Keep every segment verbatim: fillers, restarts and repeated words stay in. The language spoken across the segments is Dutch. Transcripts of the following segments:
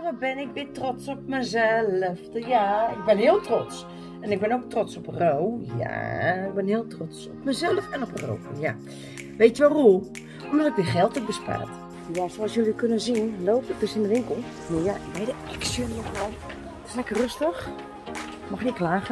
wat ben ik weer trots op mezelf. Ja, ik ben heel trots. En ik ben ook trots op Ro. Ja, ik ben heel trots op mezelf en op Ro. Ja. Weet je waarom? Omdat ik weer geld heb bespaard. Ja, zoals jullie kunnen zien, loop ik dus in de winkel. Maar ja, bij de Action nog wel. Het is lekker rustig. Mag niet klagen.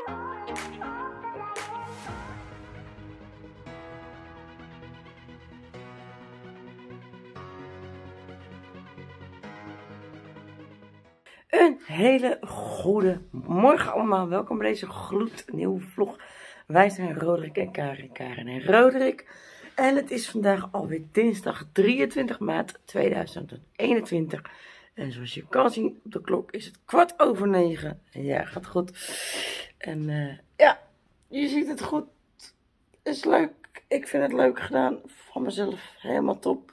Een hele goede morgen allemaal. Welkom bij deze gloednieuwe vlog. Wij zijn Roderick en Karen, Karen en Roderick. En het is vandaag alweer dinsdag drieëntwintig maart tweeduizend eenentwintig. En zoals je kan zien op de klok is het kwart over negen. Ja, gaat goed. En uh, ja, je ziet het goed. Is leuk. Ik vind het leuk gedaan. Van mezelf helemaal top.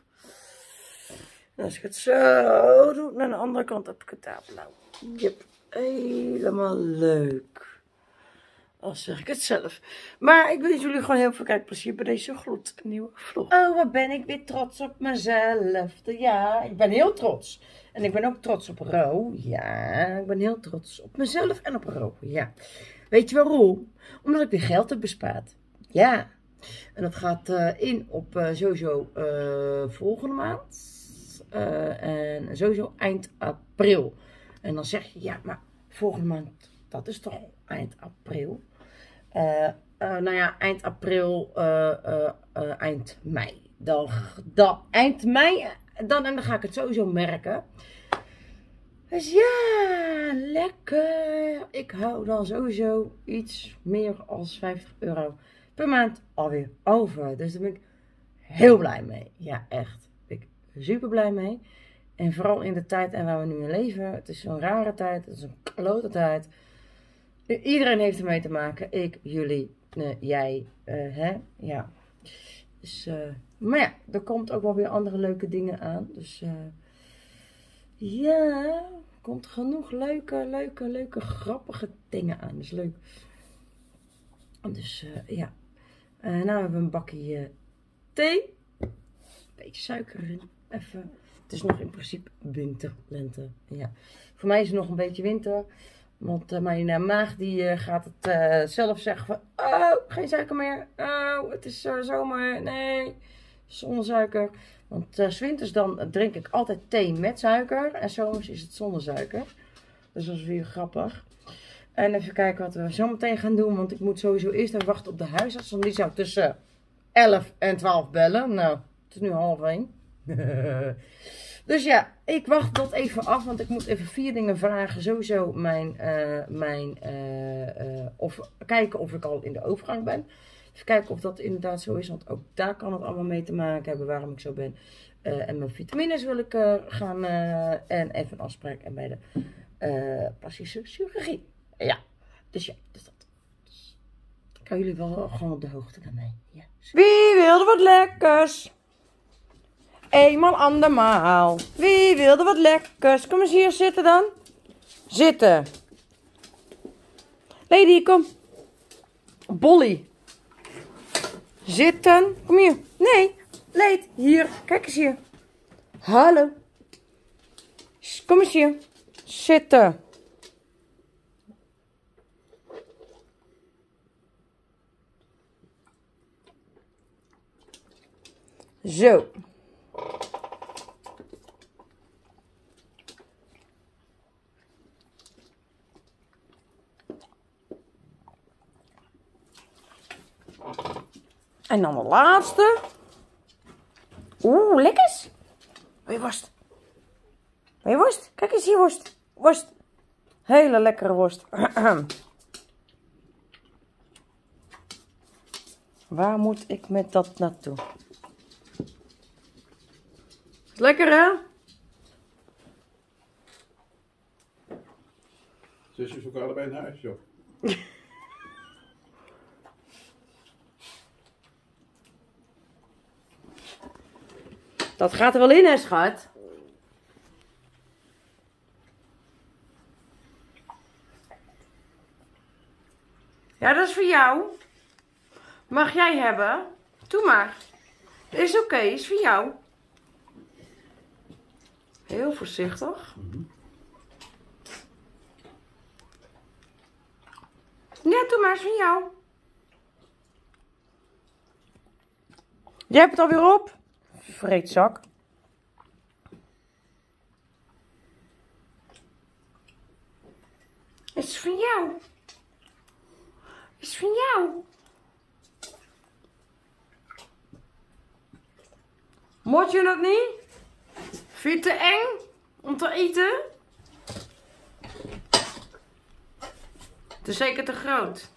En als ik het zo doe, naar de andere kant heb ik het daar blauw. Yep, helemaal leuk. Als zeg ik het zelf. Maar ik wens jullie gewoon heel veel kijkplezier bij deze gloednieuwe vlog. Oh, wat ben ik weer trots op mezelf. Ja, ik ben heel trots. En ik ben ook trots op Ro. Ja, ik ben heel trots op mezelf en op Ro. Ja. Weet je waarom? Omdat ik weer geld heb bespaard. Ja. En dat gaat uh, in op uh, sowieso uh, volgende maand. Uh, en sowieso eind april. En dan zeg je, ja, maar volgende maand, dat is toch eind april? Uh, uh, nou ja, eind april, uh, uh, uh, eind mei. Dan, dan, eind mei, dan, en dan ga ik het sowieso merken. Dus ja, lekker. Ik hou dan sowieso iets meer dan vijftig euro per maand alweer over. Dus daar ben ik heel blij mee. Ja, echt. Super blij mee. En vooral in de tijd en waar we nu in leven. Het is zo'n rare tijd. Het is een klote tijd. Iedereen heeft ermee te maken. Ik, jullie, uh, jij, uh, hè. Ja. Dus, uh, maar ja, er komt ook wel weer andere leuke dingen aan. Dus uh, ja, er komt genoeg leuke, leuke, leuke, grappige dingen aan. Dus leuk. Dus uh, ja. Uh, nou hebben we een bakje uh, thee. Beetje suiker erin. Even. Het is nog in principe winter, lente. Ja. Voor mij is het nog een beetje winter. Want uh, mijn uh, maag die uh, gaat het uh, zelf zeggen van... Oh, geen suiker meer. Oh, het is uh, zomer. Nee, zonder suiker. Want uh, 's winters dan drink ik altijd thee met suiker. En zomers is het zonder suiker. Dus dat is weer grappig. En even kijken wat we zo meteen gaan doen. Want ik moet sowieso eerst even wachten op de huisarts. Want die zou tussen elf en twaalf bellen. Nou, het is nu half één. Dus ja, ik wacht dat even af, want ik moet even vier dingen vragen. Sowieso mijn, uh, mijn uh, uh, of kijken of ik al in de overgang ben. Even kijken of dat inderdaad zo is, want ook daar kan het allemaal mee te maken hebben waarom ik zo ben. Uh, en mijn vitamines wil ik uh, gaan uh, en even een afspraak en bij de uh, plastische chirurgie. Ja, dus ja, dus dat. Dus, ik hou jullie wel gewoon op de hoogte daarmee. Ja. Wie wilde wat lekkers? Eenmaal andermaal. Wie wilde wat lekkers? Kom eens hier zitten dan. Zitten. Lady, kom. Bolly. Zitten. Kom hier. Nee. Leed. Hier. Kijk eens hier. Hallo. Kom eens hier. Zitten. Zo. En dan de laatste. Oeh, lekkers. Wil je worst? Wil je worst? Kijk eens hier, worst. Worst. Hele lekkere worst. Waar moet ik met dat naartoe? Is lekker, hè? Zusjes zoeken allebei naar huis, joh. Dat gaat er wel in, hè, schat? Ja, dat is voor jou. Mag jij hebben? Doe maar. Is oké, okay, is voor jou. Heel voorzichtig. Mm-hmm. Ja, doe maar, is van jou. Jij hebt het alweer op? Vreedzak. Het is van jou. Het is van jou. Moet je dat niet? Vind je het te eng om te eten? Het is zeker te groot.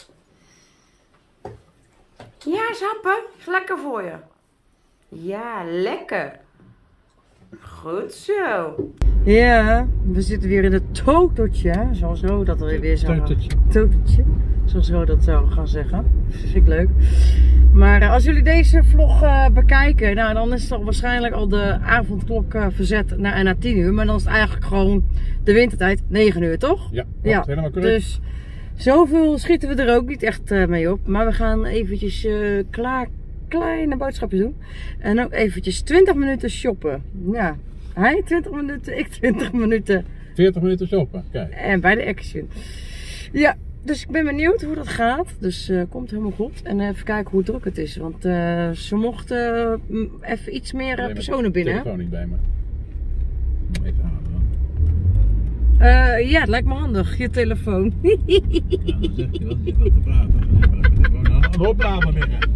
Ja, sappen. Is lekker voor je. Ja, lekker. Goed zo. Ja, we zitten weer in het totootje. Zoals Ro dat er weer zou gaan. Totootje. Zoals Ro dat zou gaan zeggen. Dat vind ik leuk. Maar uh, als jullie deze vlog uh, bekijken, nou, dan is het al waarschijnlijk al de avondklok uh, verzet naar, naar tien uur. Maar dan is het eigenlijk gewoon de wintertijd negen uur, toch? Ja, ja. Helemaal correct. Dus zoveel schieten we er ook niet echt uh, mee op. Maar we gaan eventjes uh, klaar, kleine boodschapjes doen. En ook eventjes twintig minuten shoppen. Ja, hij twintig minuten, ik twintig minuten. veertig minuten shoppen, kijk. En bij de Action. Ja. Dus ik ben benieuwd hoe dat gaat. Dus uh, komt helemaal goed. En even kijken hoe druk het is. Want uh, ze mochten uh, even iets meer uh, personen binnen. Ik heb mijn telefoon niet bij me. Even halen dan. Uh, ja, het lijkt me handig. Je telefoon. Ja, dan zeg je wel, je wilt te praten. Een opladen liggen.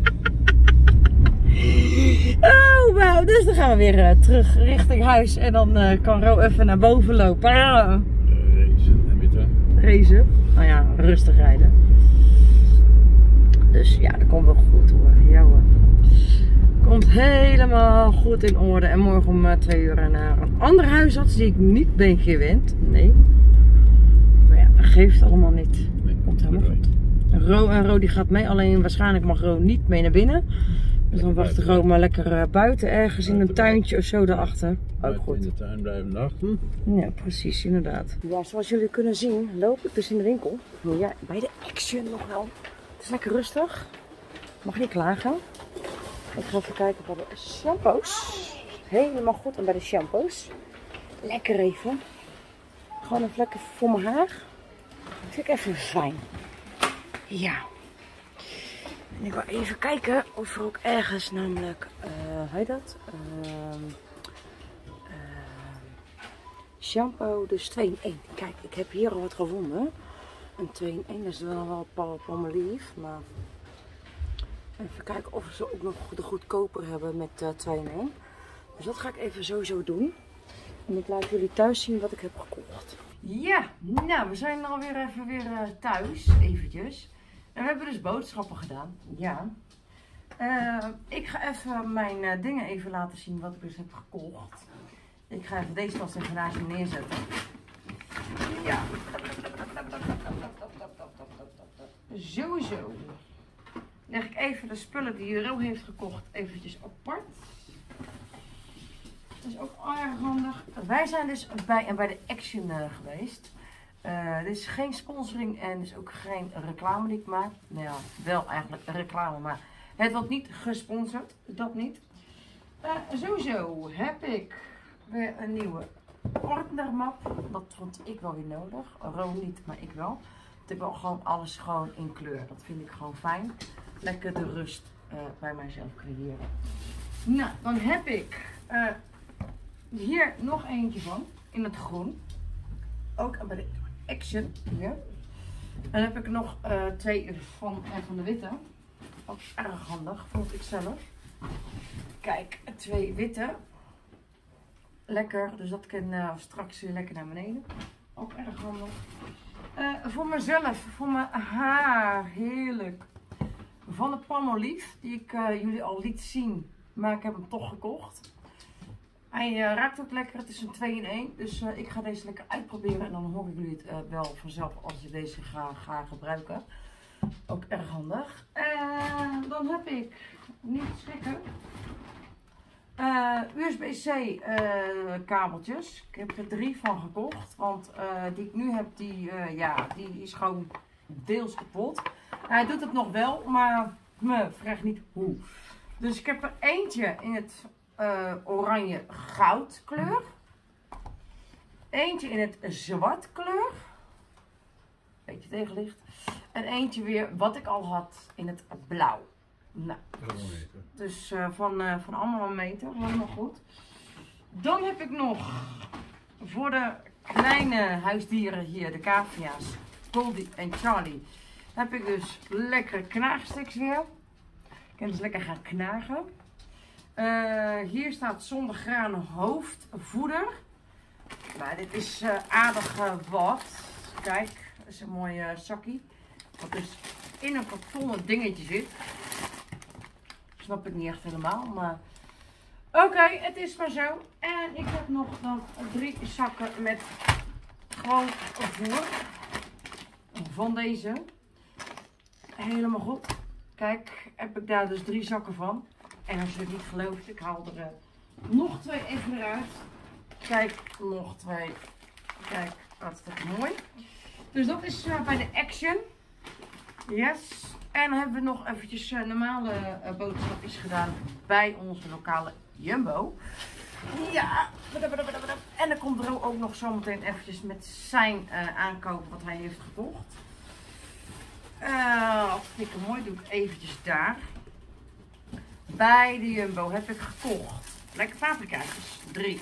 Oh, wauw. Dus dan gaan we weer uh, terug richting huis. En dan uh, kan Ro even naar boven lopen. Uh. Racen en witte. Racen. Nou ja, rustig rijden. Dus ja, dat komt wel goed hoor. Ja hoor. Komt helemaal goed in orde. En morgen om uh, twee uur naar een andere huisarts die ik niet ben gewend. Nee. Maar ja, dat geeft allemaal niet. Nee, komt helemaal goed. Ro en Ro die gaat mee. Alleen waarschijnlijk mag Ro niet mee naar binnen. Dus dan wacht Ro maar lekker uh, buiten ergens in een tuintje of zo daarachter. Ook goed. In de tuin blijven wachten. Ja, precies, inderdaad. Ja, zoals jullie kunnen zien, loop ik dus in de winkel. Ja, bij de Action nog wel. Het is lekker rustig. Mag niet klagen. Ik ga even kijken bij de shampoos. Helemaal goed. En bij de shampoos. Lekker even. Gewoon een vlekken voor mijn haar. Dat vind ik even fijn. Ja. En ik wil even kijken of er ook ergens namelijk, uh, hoe heet dat? Uh, Shampoo, dus twee in één. Kijk, ik heb hier al wat gevonden. Een twee in één, dat is wel wel Paul Palmolive. Maar even kijken of ze ook nog de goedkoper hebben met uh, twee in één. Dus dat ga ik even sowieso doen. En ik laat jullie thuis zien wat ik heb gekocht. Ja, nou we zijn alweer even weer uh, thuis. Eventjes. En we hebben dus boodschappen gedaan. Ja. Uh, ik ga even mijn uh, dingen even laten zien wat ik dus heb gekocht. Ik ga even deze tas even naast je neerzetten. Ja. Sowieso. Leg ik even de spullen die Ro heeft gekocht eventjes apart. Dat is ook erg handig. Wij zijn dus bij, bij de Action uh, geweest. Uh, dit is geen sponsoring en is ook geen reclame die ik maak. Nou ja, wel eigenlijk reclame, maar het wordt niet gesponsord. Dat niet. Uh, sowieso heb ik weer een nieuwe ordnermap. Dat vond ik wel weer nodig. Ro niet, maar ik wel. Want ik wil gewoon alles gewoon in kleur. Dat vind ik gewoon fijn. Lekker de rust uh, bij mijzelf creëren. Nou, dan heb ik uh, hier nog eentje van. In het groen. Ook bij de Action hier. En dan heb ik nog uh, twee van, uh, van de witte. Ook erg handig, vond ik zelf. Kijk, twee witte. Lekker, dus dat kan uh, straks weer lekker naar beneden. Ook erg handig. Uh, voor mezelf, voor mijn haar, heerlijk. Van de Palmolive, die ik uh, jullie al liet zien, maar ik heb hem toch gekocht. Hij uh, ruikt ook lekker, het is een twee in één, dus uh, ik ga deze lekker uitproberen en dan horen jullie het uh, wel vanzelf als ik deze ga, ga gebruiken. Ook erg handig. En dan heb ik, niet schrikken, Uh, U S B C uh, kabeltjes. Ik heb er drie van gekocht. Want uh, die ik nu heb, die, uh, ja, die is gewoon deels kapot. Hij doet het nog wel, maar me vraagt niet hoe. Dus ik heb er eentje in het uh, oranje goud kleur. Eentje in het zwart kleur. Beetje tegenlicht. En eentje weer wat ik al had in het blauw. Nou, dus uh, van, uh, van allemaal een meter, helemaal goed. Dan heb ik nog voor de kleine huisdieren hier, de cavia's, Goldie en Charlie, heb ik dus lekkere knaagsticks weer. Ik kan dus lekker gaan knagen. Uh, hier staat zonder granen hoofdvoeder. Nou, dit is uh, aardig uh, wat. Kijk, dat is een mooi uh, zakkie. Wat dus in een kartonnen dingetje zit. Snap ik niet echt helemaal, maar oké, okay, het is maar zo. En ik heb nog dan drie zakken met gewoon voer van deze. Helemaal goed. Kijk, heb ik daar dus drie zakken van. En als je het niet gelooft, ik haal er uh, nog twee even eruit. Kijk, nog twee. Kijk, hartstikke mooi. Dus dat is uh, bij de Action. Yes. En dan hebben we nog eventjes uh, normale uh, boodschapjes gedaan bij onze lokale Jumbo. Ja. En dan komt er ook nog zometeen eventjes met zijn uh, aankoop wat hij heeft gekocht. Uh, hartstikke mooi. Doe ik eventjes daar. Bij de Jumbo heb ik gekocht. Lekker paprikaatjes. Drie.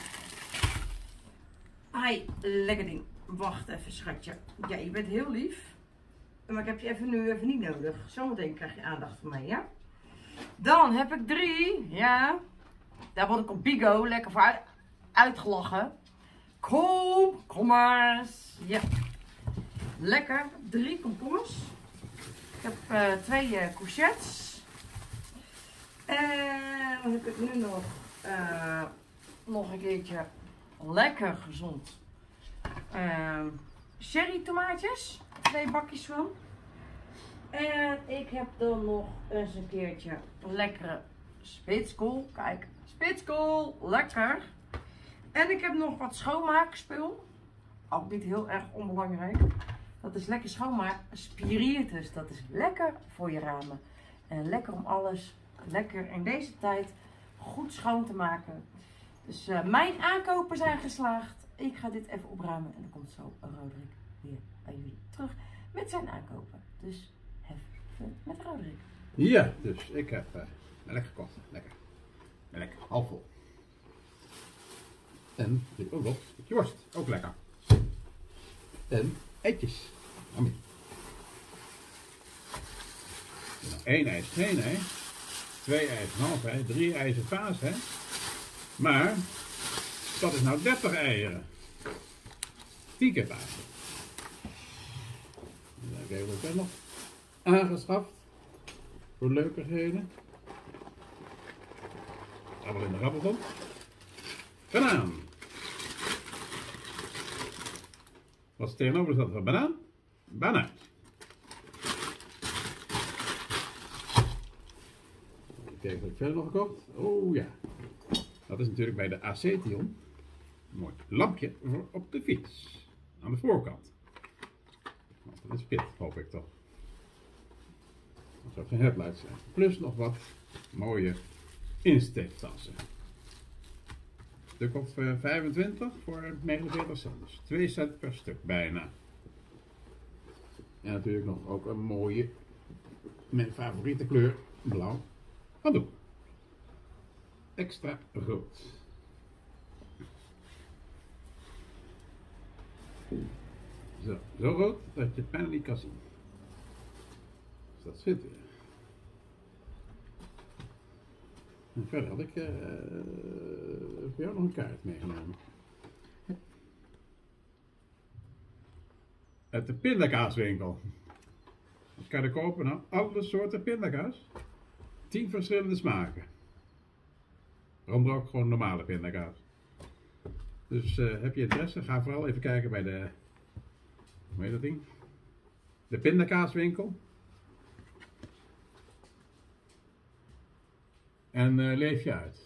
Ai, lekker ding. Wacht even, schatje. Ja, je bent heel lief. Maar ik heb je even nu even niet nodig. Zometeen krijg je aandacht van mij, ja? Dan heb ik drie. Ja. Daar word ik op Bigo lekker voor uit, uitgelachen. Kom, kom maar eens. Ja. Lekker. Drie komkommers. Ik heb uh, twee uh, courgettes. En dan heb ik nu nog, uh, nog een keertje lekker gezond uh, cherry tomaatjes. Twee bakjes van. En ik heb dan nog eens een keertje lekkere spitskool. Kijk, spitskool. Lekker. En ik heb nog wat schoonmaakspul. Ook niet heel erg onbelangrijk. Dat is lekker schoonmaak. Spiritus. Dat is lekker voor je ramen. En lekker om alles lekker in deze tijd goed schoon te maken. Dus uh, mijn aankopen zijn geslaagd. Ik ga dit even opruimen. En dan komt zo Roderick weer bij jullie terug met zijn aankopen. Dus have fun met Roderick. Ja, dus ik heb uh, melk gekocht. Lekker. Melk, half vol. En dit ook nog een stukje worst. Ook lekker. En eitjes. Amie. Eén ei is geen ei. Twee ei is een half ei. Drie ei is een vaas, hè. Maar dat is nou dertig eieren. Vier keer vaas. Dan heb ik ook nog aangeschaft. Voor leukigheden. Allemaal in de rabbelton. Banaan. Wat is tegenover staat van banaan? Banaan. Kijk wat ik verder nog gekocht. Oh ja. Dat is natuurlijk bij de Acetion. Een mooi lampje voor op de fiets. Aan de voorkant. Want dat is fit, hoop ik toch. Dat zou geen headlights zijn. Plus nog wat mooie insteektassen. Stuk of vijfentwintig voor negenenveertig cent. Dus twee cent per stuk bijna. En natuurlijk nog ook een mooie, mijn favoriete kleur, blauw, handdoek. Extra rood. Zo, zo rood dat je het bijna niet kan zien. Dus dat zit weer. En verder had ik uh, voor jou nog een kaart meegenomen. Uit de pindakaaswinkel. Dat kan je kopen, nou, alle soorten pindakaas. tien verschillende smaken. Waaronder ook gewoon normale pindakaas. Dus uh, heb je interesse, ga vooral even kijken bij de, hoe heet dat ding? De pindakaaswinkel. En uh, leef je uit.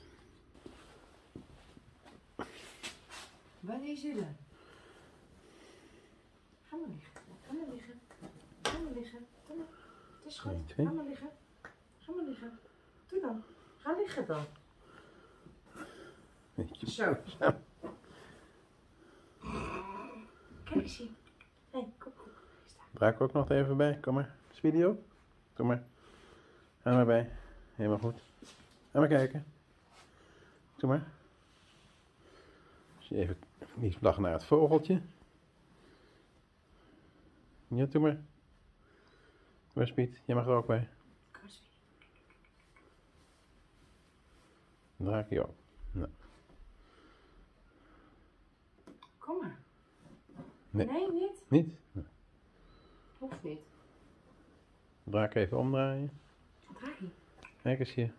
Waar is je dan? Ga maar liggen. Ga maar liggen. Ga maar liggen. Kom maar. Het is goed. Ga maar liggen. Ga maar liggen. Doe dan. Ga liggen dan. Zo. Kijk eens hier. Hé, hey, kom, kom. Daar. Draai ik ook nog even bij. Kom maar. Speedy ook. Kom maar. Ga er maar bij. Helemaal goed. Ga maar kijken. Doe maar. Even niet vlag naar het vogeltje. Ja, doe maar. Doe maar, Spiet. Jij mag er ook bij. Dan draai ik je op. Nou. Kom maar. Nee. Nee, niet? Niet? Nee. Hoeft niet. Draai ik even omdraaien. Draai je. Kijk eens hier.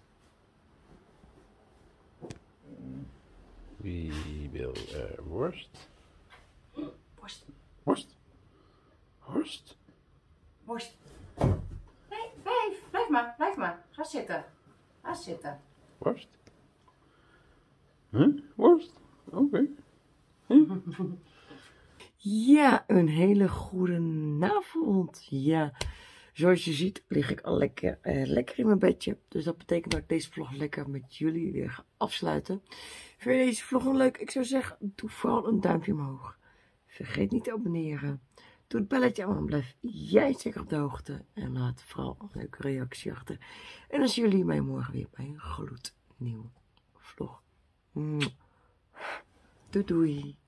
Wie wil er worst? Worst. Worst. Worst. Worst. Nee, blijf. Blijf maar. Blijf maar. Ga zitten. Ga zitten. Worst. Huh? Worst? Oké. Okay. Huh? Ja, een hele goede avond. Ja, zoals je ziet lig ik al lekker, uh, lekker in mijn bedje. Dus dat betekent dat ik deze vlog lekker met jullie weer ga afsluiten. Vind je deze vlog leuk? Ik zou zeggen, doe vooral een duimpje omhoog. Vergeet niet te abonneren. Doe het belletje aan, dan blijf jij zeker op de hoogte. En laat vooral een leuke reactie achter. En dan zien jullie mij morgen weer bij een gloednieuwe vlog. Doei doei.